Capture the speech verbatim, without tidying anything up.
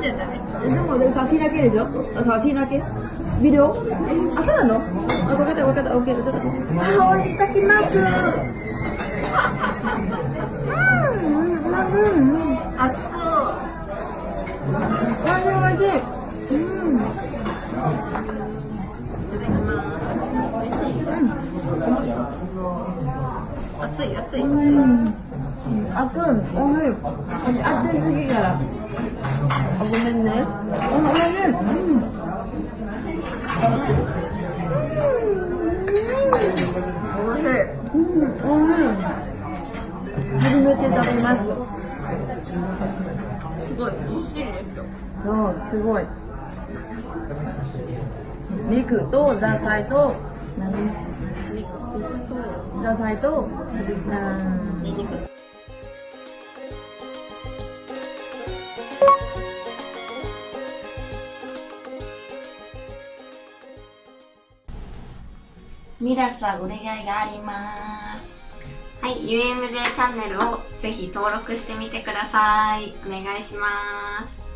じゃない。 でもでも写真だけでしょ。あ、写真だけ。ビデオ？あ、そうなの？あ、分かった分かった。オッケー。いただきます。あ、いただきます。うんうんうん。 熱そう。 おいしいおいしい。うん。 熱い熱い。 うん。熱い。おいしい。熱いすぎから。あ、ごめんね。おいしい。うん。おいしい。うん、おいしい。初めて食べます。 すごい美味しいですよ。 そう、すごい。肉とザーサイと何？ 肉とザーサイとうんニンニク。 皆さんお願いがあります。 はい、ユーエムジェー チャンネルをぜひ登録してみてください。お願いします。